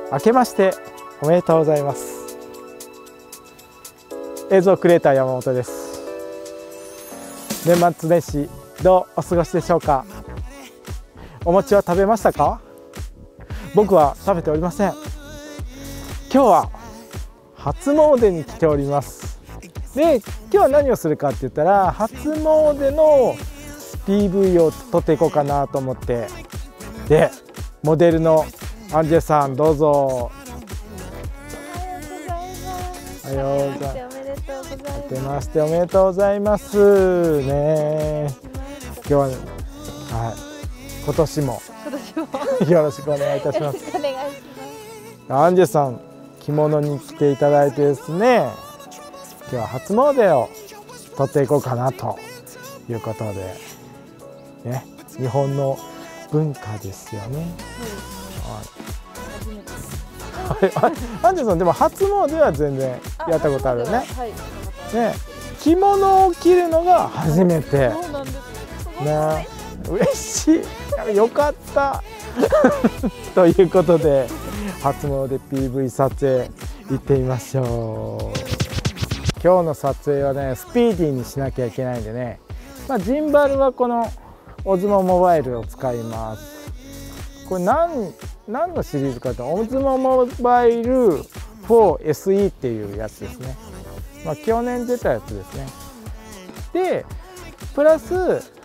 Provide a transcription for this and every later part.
明けましておめでとうございます。映像クリエイター山本です。年末年始どうお過ごしでしょうか。お餅は食べましたか？僕は食べておりません。今日は初詣に来ております。で、今日は何をするかって言ったら、初詣の PV を撮っていこうかなと思って、でモデルのアンジェさん、どうぞ。おはようございます。明けましておめでとうございますね。今日は、ね、はい、今年もよろしくお願いいたします。アンジェさん、着物に来ていただいてですね、今日は初詣を撮っていこうかなということで、ね、日本の文化ですよね。アンジェさん、でも初詣は全然やったことあるね。ね、着物を着るのが初めて。ね、嬉しい。よかった。ということで、初詣 PV 撮影行ってみましょう。今日の撮影はね、スピーディーにしなきゃいけないんでね、ジンバルはこのオズモモバイルを使います。これ何のシリーズかというと、オズモモバイル 4SE っていうやつですね。去年出たやつですね。でプラス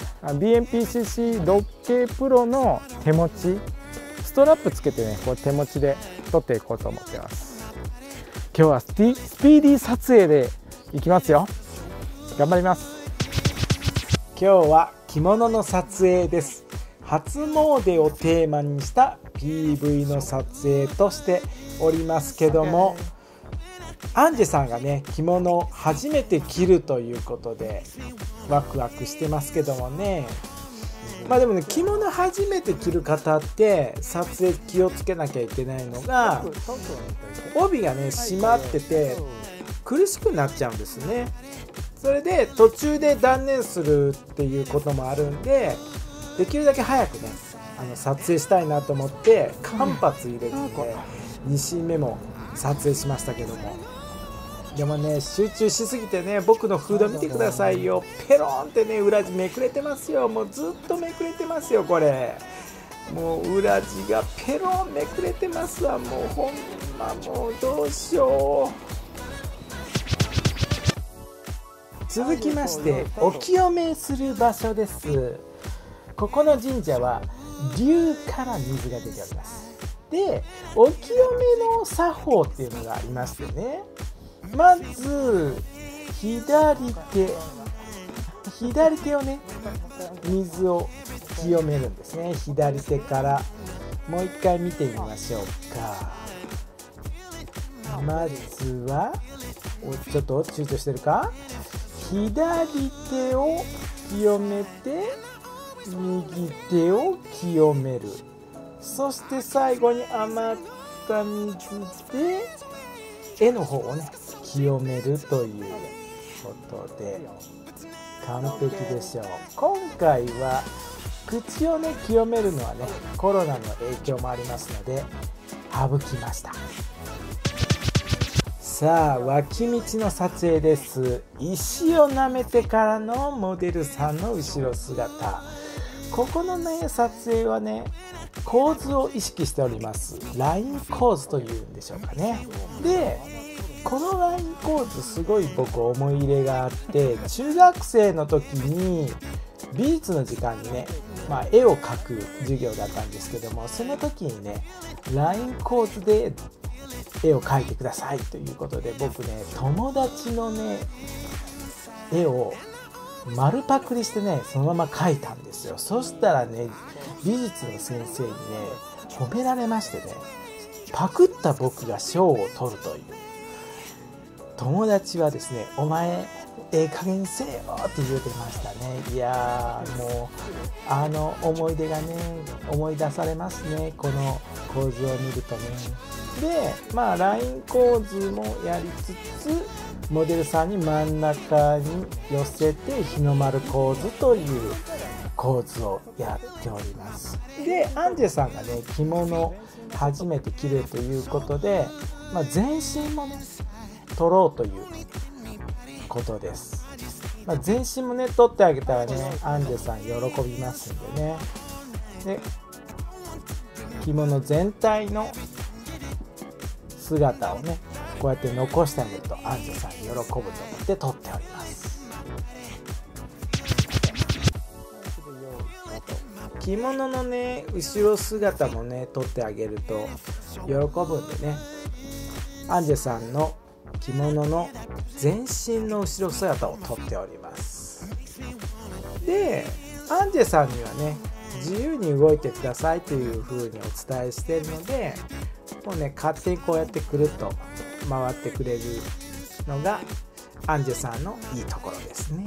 BMPCC6K プロの手持ちストラップつけてね、こう手持ちで撮っていこうと思ってます。今日はスピーディー撮影でいきますよ。頑張ります。今日は着物の撮影です。初詣をテーマにした PV の撮影としておりますけども、アンジェさんがね、着物を初めて着るということでワクワクしてますけどもね。でもね、着物初めて着る方って撮影気をつけなきゃいけないのが、帯がね締まってて苦しくなっちゃうんですね。それで途中で断念するっていうこともあるんで、できるだけ早くね撮影したいなと思って間髪入れて2シーン目も撮影しましたけども、でもね、集中しすぎてね、僕のフード見てくださいよ。ペロンってね、裏地めくれてますよ。もうずっとめくれてますよ、これ。もう裏地がペロンめくれてますわ。もうほんま、もうどうしよう。続きまして、お清めする場所です。ここの神社は龍から水が出ております。で、お清めの作法っていうのがありましてね、まず左手をね、水を清めるんですね。左手からもう一回見てみましょうか。まずはちょっと躊躇してるか、左手を清めて右手を清める。そして最後に余った水で絵の方をね清めるということで完璧でしょう。今回は口をね清めるのはね、コロナの影響もありますので省きました。さあ、脇道の撮影です。石を舐めてからのモデルさんの後ろ姿。ここのね撮影はね、構図を意識しております。ライン構図というんでしょうかね。でこのライン構図すごい僕思い入れがあって、中学生の時に美術の時間にね、絵を描く授業だったんですけども、その時にねライン構図で絵を描いてくださいということで、僕ね友達のね絵を丸パクリしてねそのまま描いたんですよ。そしたらね、美術の先生にね褒められましてね、パクった僕が賞を取るという。友達はですね、お前加減せよって言うてましたね。いやー、もう思い出がね思い出されますね、この構図を見るとね。でライン構図もやりつつ、モデルさんに真ん中に寄せて日の丸構図という構図をやっております。でアンジェさんがね着物を初めて着るということで、全身もね撮ろうということです。全身もね撮ってあげたらねアンジェさん喜びますんでね。で着物全体の姿をねこうやって残してあげるとアンジェさん喜ぶと思って撮っております。着物のね後ろ姿もね撮ってあげると喜ぶんでね、アンジェさんの着物の全身の後ろ姿を撮っております。でアンジェさんにはね自由に動いてくださいというふうにお伝えしているので、もうね勝手にこうやってくるっと回ってくれるのがアンジェさんのいいところですね。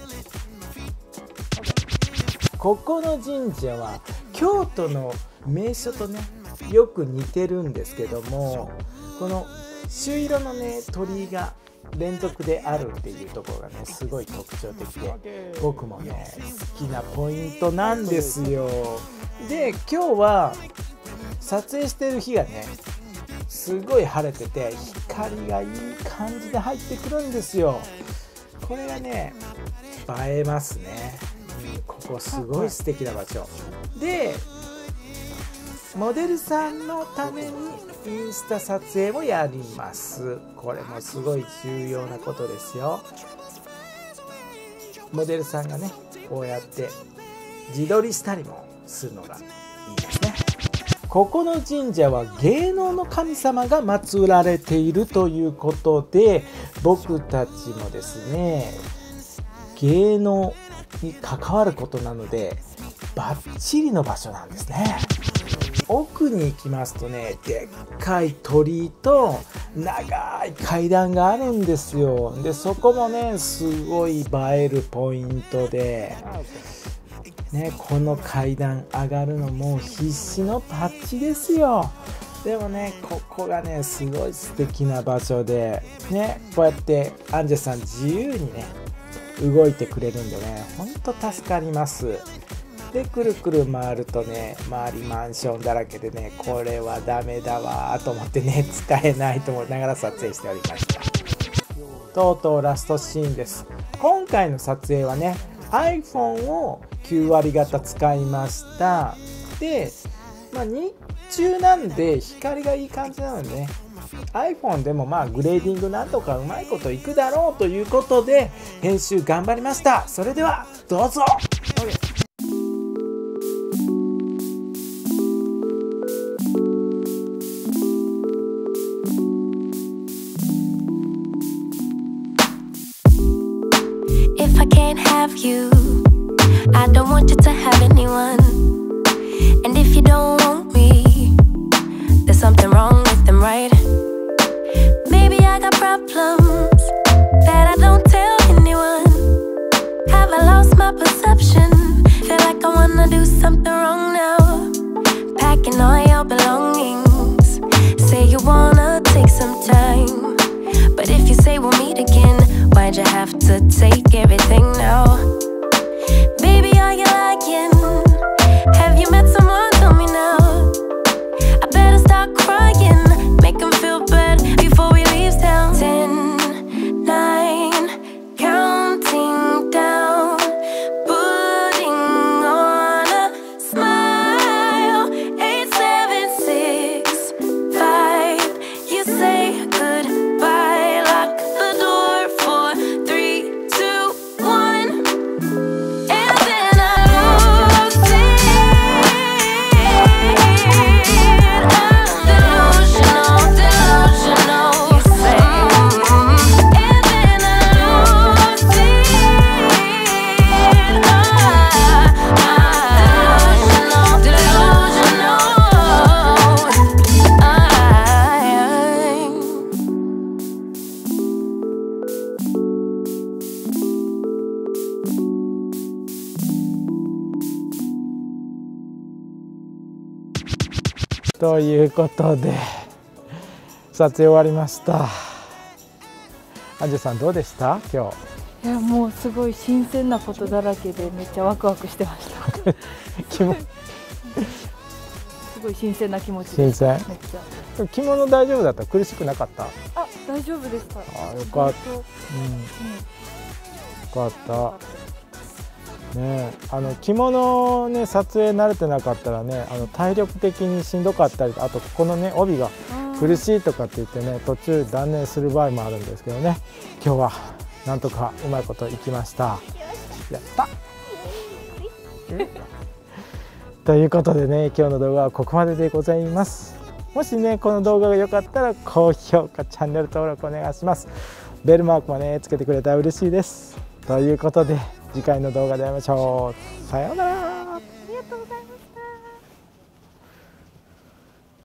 ここの神社は京都の名所とねよく似てるんですけども、この朱色のね鳥居が連続であるっていうところがねすごい特徴的で、僕もね好きなポイントなんですよ。で今日は撮影してる日がねすごい晴れてて光がいい感じで入ってくるんですよ。これがね映えますね。ここすごい素敵な場所で、モデルさんのためにインスタ撮影もやります。これもすごい重要なことですよ。モデルさんがねこうやって自撮りしたりもするのがいいですね。ここの神社は芸能の神様が祀られているということで、僕たちもですね芸能に関わることなのでバッチリの場所なんですね。奥に行きますとねでっかい鳥居と長い階段があるんですよ。でそこもねすごい映えるポイントで、ね、この階段上がるのも必死のパッチですよ。でもねここがねすごい素敵な場所でね、こうやってアンジェさん自由にね動いてくれるんでねほんと助かります。でくるくる回るとね周りマンションだらけでねこれはダメだわと思ってね使えないと思いながら撮影しておりました。とうとうラストシーンです。今回の撮影はね iPhone を9割方使いました。で、日中なんで光がいい感じなのでね iPhone でもグレーディングなんとかうまいこといくだろうということで編集頑張りました。それではどうぞ。 If I can't have you, I don't want you to have anyone. And if you don't want me, there's something wrong with them, right? Maybe I got problems that I don't tell anyone. Have I lost my perception? Feel like I wanna do something wrong now. Packing all your belongings. Say you wanna take some time, but if you say we'll meet again, why'd you have to take everything now? Baby, are you lying? Have you met someone? Tell me now. I better start crying, make them feel bad before we leave town. 10, 9, counting down, putting on a smile. 8, 7, 6, 5. You say goodbye, lock the door for 3, 2, 1, and then I lose it. I'm delusional, delusional. You say, and then I lose it. I'm delusional, delusional. ということで撮影終わりました。アンジェさんどうでした今日？ いやもうすごい新鮮なことだらけでめっちゃワクワクしてました。すごい新鮮な気持ちです。 新鮮。 めっちゃ。 着物大丈夫だった？苦しくなかった？ あ、大丈夫でした。 あ、よかった。よかった。ね、着物ね、撮影慣れてなかったらね、体力的にしんどかったり、あとここのね帯が苦しいとかって言ってね、途中断念する場合もあるんですけどね、今日はなんとかうまいこといきました。やったということでね、今日の動画はここまででございます。もしねこの動画が良かったら高評価、チャンネル登録お願いします。ベルマークもねつけてくれたら嬉しいです。ということで次回の動画で会いましょう。さようなら。